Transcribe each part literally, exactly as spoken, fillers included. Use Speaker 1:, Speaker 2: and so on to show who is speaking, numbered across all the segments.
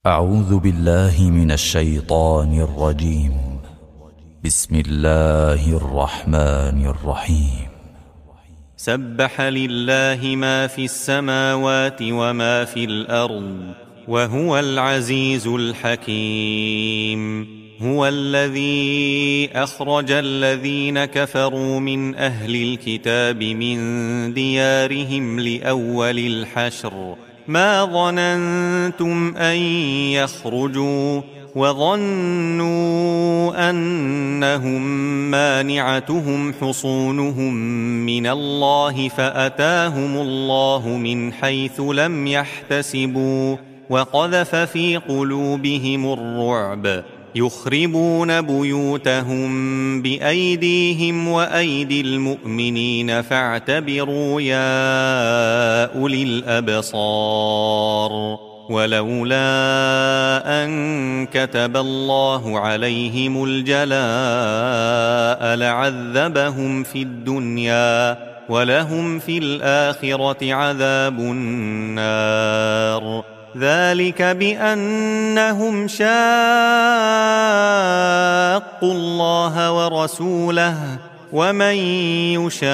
Speaker 1: أعوذ بالله من الشيطان الرجيم. بسم الله الرحمن الرحيم.
Speaker 2: سبح لله ما في السماوات وما في الأرض وهو العزيز الحكيم. هو الذي أخرج الذين كفروا من أهل الكتاب من ديارهم لأول الحشر ما ظننتم أن يخرجوا وظنوا أنهم مانعتهم حصونهم من الله فأتاهم الله من حيث لم يحتسبوا وقذف في قلوبهم الرعب يخربون بيوتهم بأيديهم وأيدي المؤمنين فاعتبروا يا أولي الأبصار. ولولا أن كتب الله عليهم الجلاء لعذبهم في الدنيا ولهم في الآخرة عذاب النار. ذلك بأنهم شاقوا الله ورسوله ومن يشاق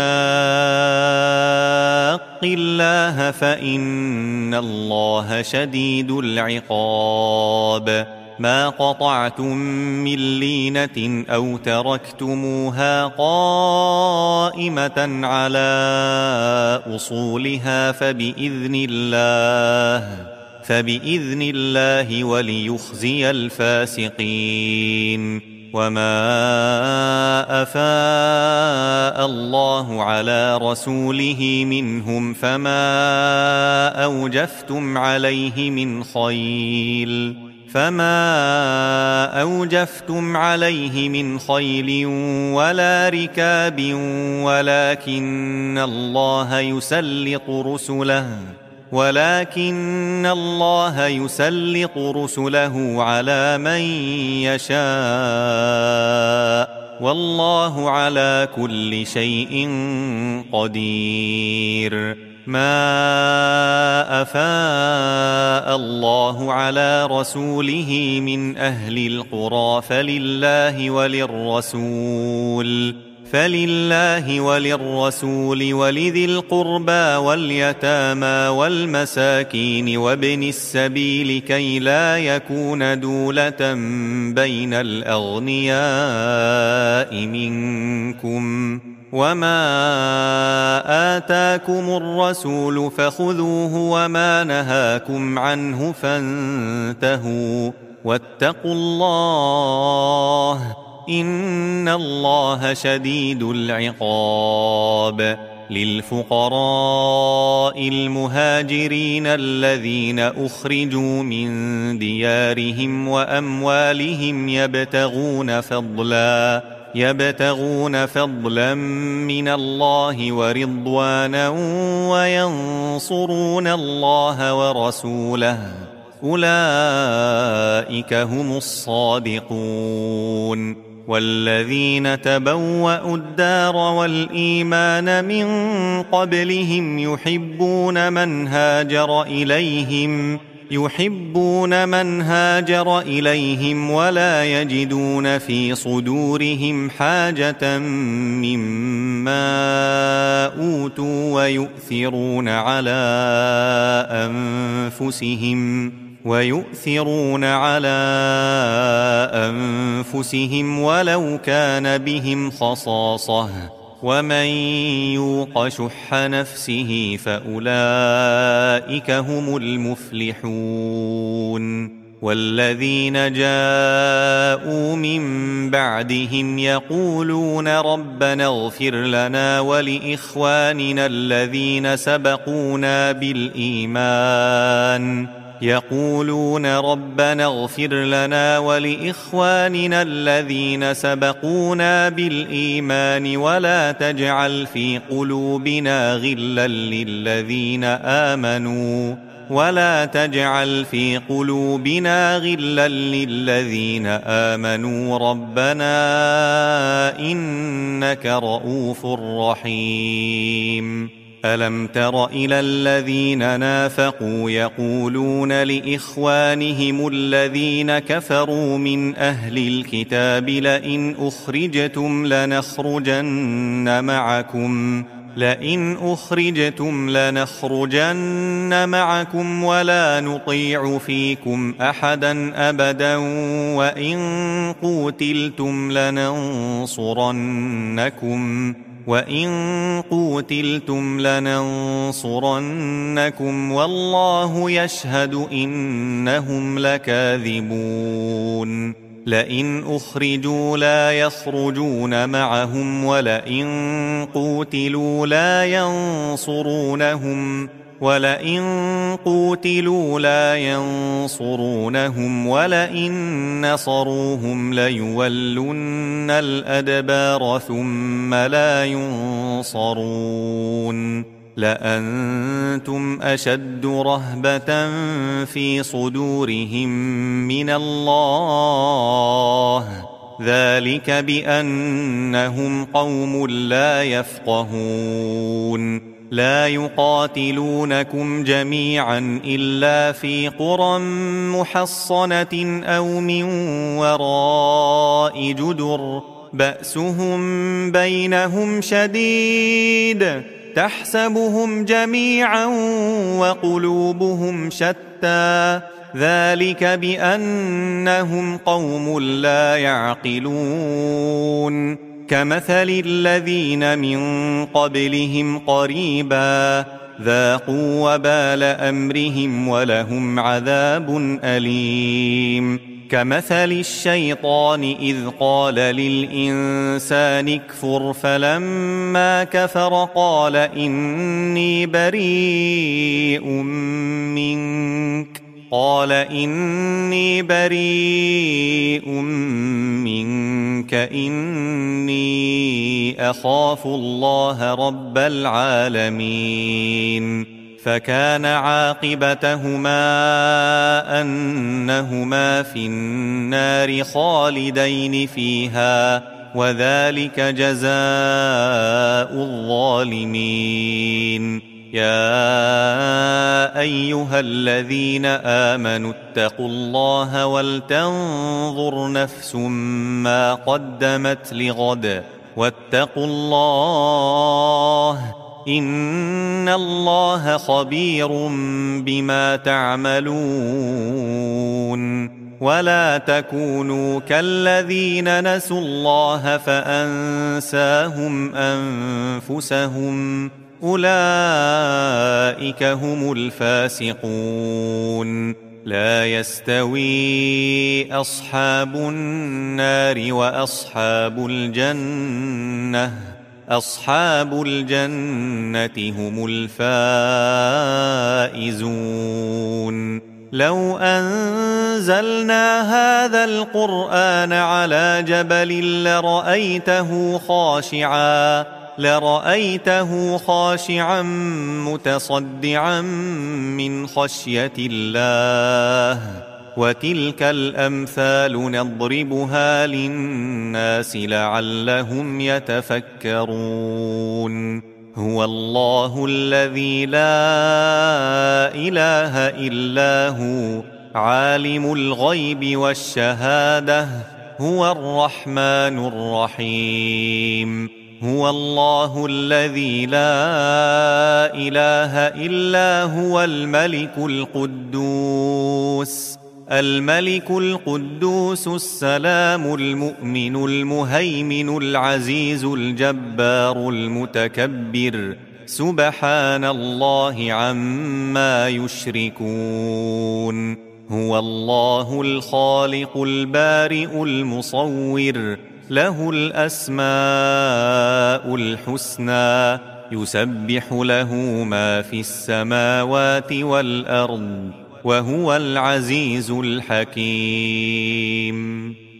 Speaker 2: الله فإن الله شديد العقاب. ما قطعتم من لينة أو تركتموها قائمة على أصولها فبإذن الله فبإذن الله وليخزي الفاسقين. وما أفاء الله على رسوله منهم فما أوجفتم عليه من خيل فما أوجفتم عليه من خيل ولا ركاب ولكن الله يسلط رسله ولكن الله يسلط رسله على من يشاء والله على كل شيء قدير. ما أفاء الله على رسوله من أهل القرى فلله وللرسول فلله وللرسول ولذي القربى واليتامى والمساكين وابن السبيل كي لا يكون دولة بين الأغنياء منكم. وما آتاكم الرسول فخذوه وما نهاكم عنه فانتهوا واتقوا الله إن الله شديد العقاب. للفقراء المهاجرين الذين أخرجوا من ديارهم وأموالهم يبتغون فضلا يبتغون فضلا من الله ورضوانا وينصرون الله ورسوله أولئك هم الصادقون. والذين تبوأوا الدار والإيمان من قبلهم يحبون من هاجر إليهم يحبون من هاجر إليهم ولا يجدون في صدورهم حاجة مما أوتوا ويؤثرون على أنفسهم ويؤثرون على أنفسهم ولو كان بهم خصاصة ومن يوق شح نفسه فأولئك هم المفلحون. والذين جاءوا من بعدهم يقولون ربنا اغفر لنا ولإخواننا الذين سبقونا بالإيمان يقولون ربنا اغفر لنا ولإخواننا الذين سبقونا بالإيمان ولا تجعل في قلوبنا غلا للذين آمنوا ولا تجعل في قلوبنا غلا للذين آمنوا ربنا إنك رؤوف رحيم. ألم تر إلى الذين نافقوا يقولون لإخوانهم الذين كفروا من أهل الكتاب لئن أخرجتم لنخرجن معكم لئن أخرجتم لنخرجن معكم ولا نطيع فيكم أحدا أبدا وإن قوتلتم لننصرنكم وإن قوتلتم لننصرنكم والله يشهد إنهم لكاذبون لئن أخرجوا لا يخرجون معهم ولئن قوتلوا لا ينصرونهم ولئن قوتلوا لا ينصرونهم ولئن نصروهم ليولن الأدبار ثم لا ينصرون لأنتم أشد رهبة في صدورهم من الله ذلك بأنهم قوم لا يفقهون لا يقاتلونكم جميعا إلا في قرى محصنة أو من وراء جدر بأسهم بينهم شديد تحسبهم جميعا وقلوبهم شتى ذلك بأنهم قوم لا يعقلون كمثل الذين من قبلهم قريبا ذاقوا وبال أمرهم ولهم عذاب أليم كمثل الشيطان إذ قال للإنسان اكفر فلما كفر قال إني بريء منك قال إني بريء منك إني أخاف الله رب العالمين فكان عاقبتهما أنهما في النار خالدين فيها وذلك جزاء الظالمين يا أيها الذين آمنوا اتقوا الله ولتنظر نفس ما قدمت لغد واتقوا الله إن الله خبير بما تعملون ولا تكونوا كالذين نسوا الله فأنساهم أنفسهم أولئك هم الفاسقون لا يستوي أصحاب النار وأصحاب الجنة أصحاب الجنة هم الفائزون لو أنزلنا هذا القرآن على جبل لرأيته خاشعا لرأيته خاشعا متصدعا من خشية الله وتلك الأمثال نضربها للناس لعلهم يتفكرون هو الله الذي لا إله إلا هو عالم الغيب والشهادة هو الرحمن الرحيم هو الله الذي لا إله إلا هو الملك القدوس الملك القدوس السلام المؤمن المهيمن العزيز الجبار المتكبر سبحان الله عما يشركون هو الله الخالق البارئ المصور له الأسماء الحسنى يسبح له ما في السماوات والأرض وهو العزيز الحكيم